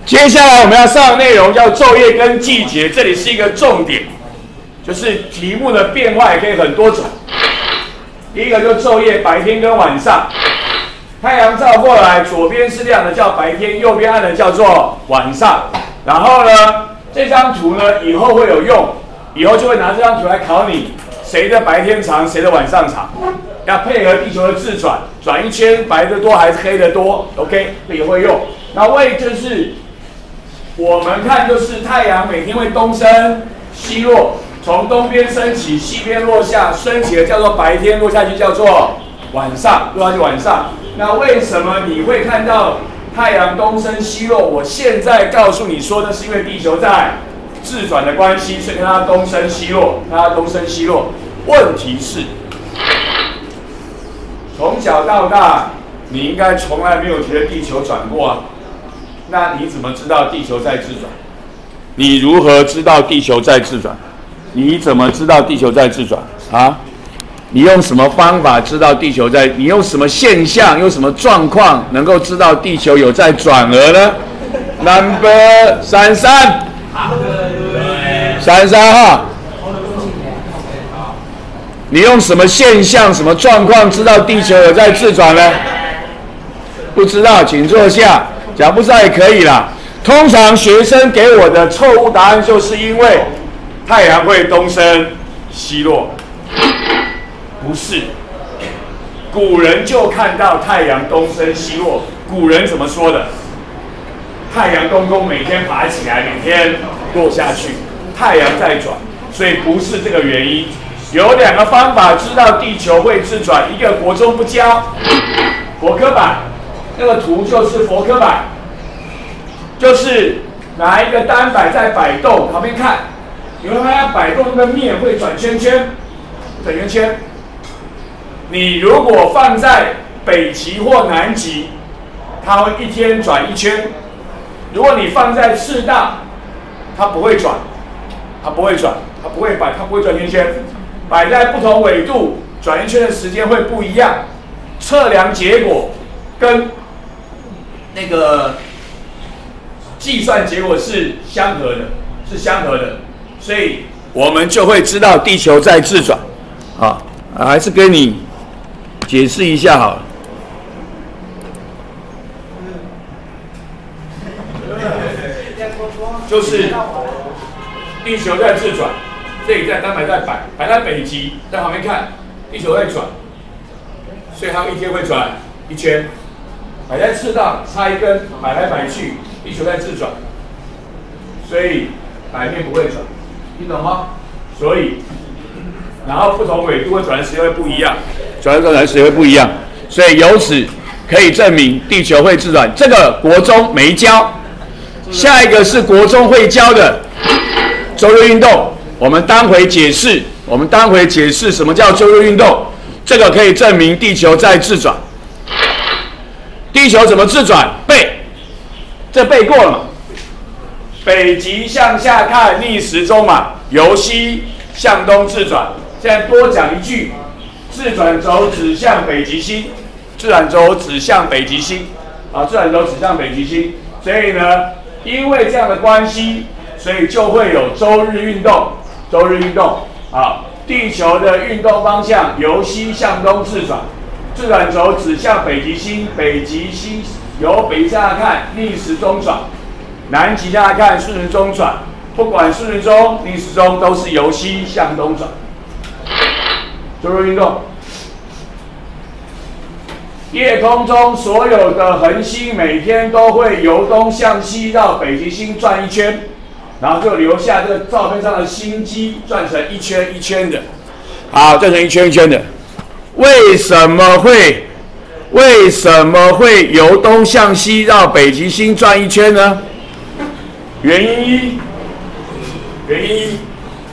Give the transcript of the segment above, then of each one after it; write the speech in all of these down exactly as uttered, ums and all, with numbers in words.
接下来我们要上的内容叫昼夜跟季节，这里是一个重点，就是题目的变化也可以很多种。第一个就昼夜，白天跟晚上，太阳照过来，左边是亮的叫白天，右边暗的叫做晚上。然后呢，这张图呢以后会有用，以后就会拿这张图来考你，谁的白天长，谁的晚上长，要配合地球的自转，转一圈白的多还是黑的多 ？OK， 这也会用。那为就是我们看就是太阳每天会东升西落，从东边升起，西边落下，升起的叫做白天，落下去叫做晚上，落下去晚上。那为什么你会看到太阳东升西落？我现在告诉你说的是因为地球在自转的关系，所以它东升西落，它东升西落。问题是，从小到大，你应该从来没有觉得地球转过啊。那你怎么知道地球在自转？你如何知道地球在自转？你怎么知道地球在自转啊？你用什么方法知道地球在？你用什么现象、用什么状况能够知道地球有在转额呢 ？Number 三三，三三哈。你用什么现象、什么状况知道地球有在自转呢？不知道，请坐下。假如不知道也可以啦。通常学生给我的错误答案就是因为太阳会东升西落，不是。古人就看到太阳东升西落。古人怎么说的？太阳公公每天爬起来，每天落下去，太阳在转，所以不是这个原因。有两个方法知道地球会自转，一个国中不教，佛科版，那个图就是佛科版，就是拿一个单摆在摆动，旁边看，你会发现摆动那个面会转圈圈，转圆圈。你如果放在北极或南极，它会一天转一圈；如果你放在赤道，它不会转，它不会转，它不会摆，它不会转圈圈。摆在不同纬度，转一圈的时间会不一样，测量结果跟那个计算结果是相合的，是相合的，所以我们就会知道地球在自转。好，还是跟你解释一下好了。就是地球在自转。这里在单摆在摆，摆在北极，在旁边看，地球在转，所以它一天会转一圈。摆在赤道，插一根，摆来摆去，地球在自转，所以摆面不会转，你懂吗？所以，然后不同纬度会转的时间会不一样，转的时间会不一样，所以由此可以证明地球会自转。这个国中没教，下一个是国中会教的周日运动。我们当回解释，我们当回解释什么叫周日运动，这个可以证明地球在自转。地球怎么自转？背，这背过了嘛？北极向下看逆时钟嘛，由西向东自转。现在多讲一句，自转轴指向北极星，自转轴指向北极星，啊，自转轴指向北极星。所以呢，因为这样的关系，所以就会有周日运动。周日运动啊，地球的运动方向由西向东自转，自转轴指向北极星，北极星由北向下看逆时钟转，南极向下看顺时钟转，不管顺时钟、逆时钟都是由西向东转。周日运动，夜空中所有的恒星每天都会由东向西绕北极星转一圈。然后就留下这个照片上的星机转成一圈一圈的，好，转成一圈一圈的。为什么会为什么会由东向西绕北极星转一圈呢？原因一，原因一，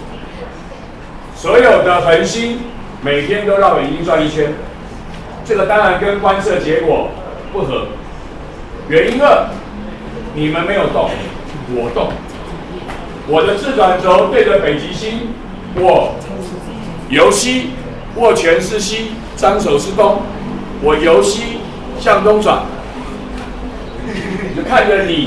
所有的恒星每天都绕北极星转一圈，这个当然跟观测结果不合。原因二，你们没有动，我动。我的自转轴对着北极星，我由西，握拳是西，张手是东，我由西向东转，就看着你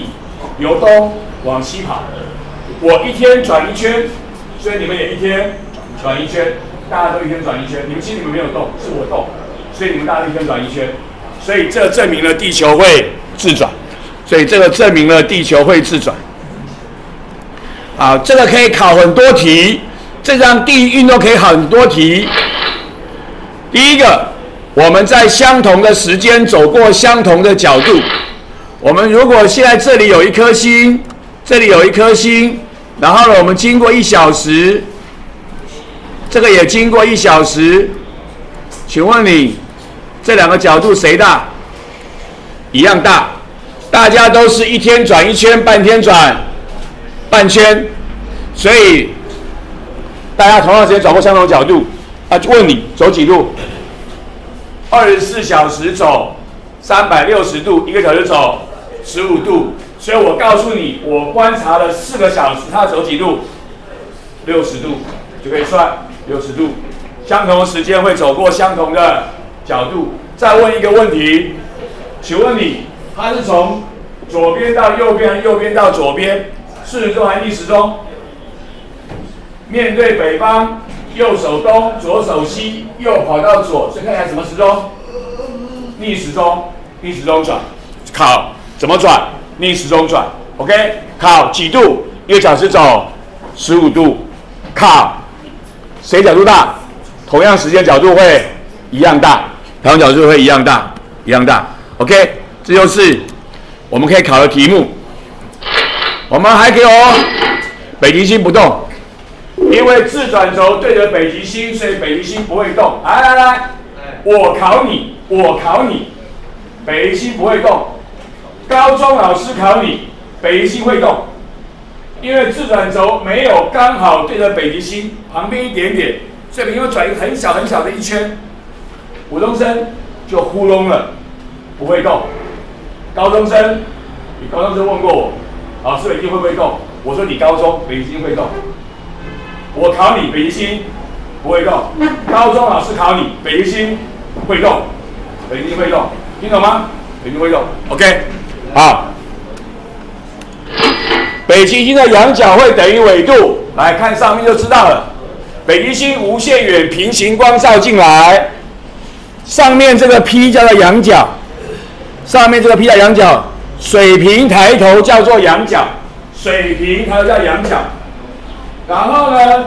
由东往西跑。我一天转一圈，所以你们也一天转一圈，大家都一天转一圈。你们心里面没有动，是我动，所以你们大家一天转一圈。所以这证明了地球会自转，所以这个证明了地球会自转。啊，这个可以考很多题，这张地运动可以考很多题。第一个，我们在相同的时间走过相同的角度。我们如果现在这里有一颗星，这里有一颗星，然后呢，我们经过一小时，这个也经过一小时，请问你这两个角度谁大？一样大，大家都是一天转一圈，半天转半圈，所以大家同样时间转过相同角度。啊，问你走几路？二十四小时走三百六十度，一个小时走十五度。所以我告诉你，我观察了四个小时，他走几度？六十度，就可以算六十度。相同的时间会走过相同的角度。再问一个问题，请问你，他是从左边到右边，还是右边到左边？顺时钟还是逆时钟？面对北方，右手东，左手西，右跑到左，所以看起来什么时钟？逆时钟，逆时钟转。考怎么转？逆时钟转 ，OK？ 考几度？一个小时走十五度。考谁角度大？同样时间角度会一样大，同样角度会一样大，一样大。OK？ 这就是我们可以考的题目。我们还给我北极星不动，因为自转轴对着北极星，所以北极星不会动。来来来，我考你，我考你，北极星不会动。高中老师考你，北极星会动，因为自转轴没有刚好对着北极星旁边一点点，所以你会转一个很小很小的一圈。普通生就糊弄了，不会动。高中生，你高中生问过我，老师北极星会不会动？我说你高中北极星会动。我考你北极星不会动，高中老师考你北极星会动，北极星会动，听懂吗？北极星会动 ，OK。好，北极星的仰角会等于纬度，来看上面就知道了。北极星无限远，平行光照进来，上面这个 P 叫做仰角，上面这个 P 叫仰角，水平抬头叫做仰角，水平抬头叫仰角。然后呢，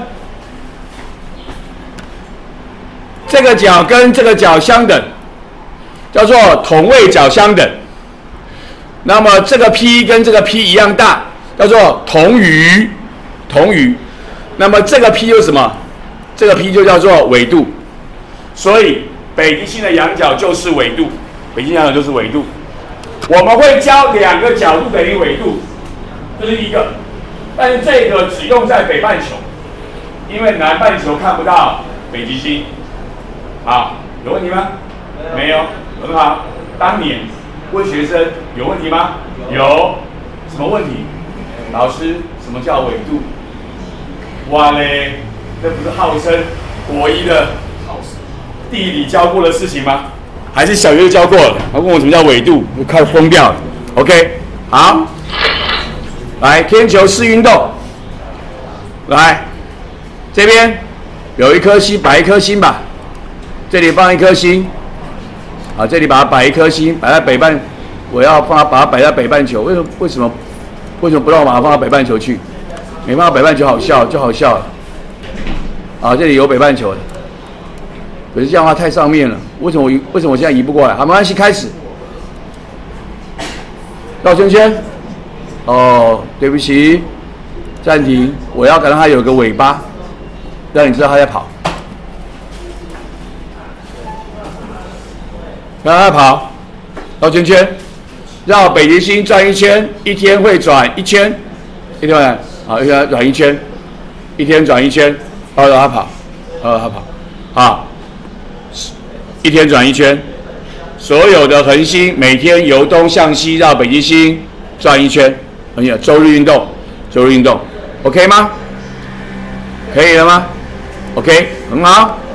这个角跟这个角相等，叫做同位角相等。那么这个 P 跟这个 P 一样大，叫做同余，同余。那么这个 P 又什么？这个 P 就叫做纬度。所以北极星的仰角就是纬度，北极星仰角就是纬度。我们会教两个角度等于纬度，这是一个。但是这个只用在北半球，因为南半球看不到北极星。好，有问题吗？没有，很好。当年问学生有问题吗？有，什么问题？老师，什么叫纬度？哇嘞，这不是号称国一的地理教过的事情吗？还是小学就教过了？他问我什么叫纬度，我快疯掉了。OK， 好，来天球式运动，来这边有一颗星，摆一颗星吧，这里放一颗星。啊，这里把它摆一颗星，摆在北半，我要放它把它摆在北半球。为什么？为什么？为什么不让我把它放到北半球去？没办法，北半球好笑，就好笑了。啊，这里有北半球的，可是这样的话太上面了。为什么我为什么我现在移不过来？好，没关系，开始。绕圈圈。哦，对不起，暂停。我要让它有个尾巴，让你知道它在跑。让它跑，绕圈圈，绕北极星转一圈，一天会转一圈，一天转，好，一天转一圈，一天转一圈，然后让它跑，然后让它跑，好，一天转一圈，所有的恒星每天由东向西绕北极星转一圈，很有周日运动，周日运动 ，OK 吗？可以了吗 ？OK， 很好。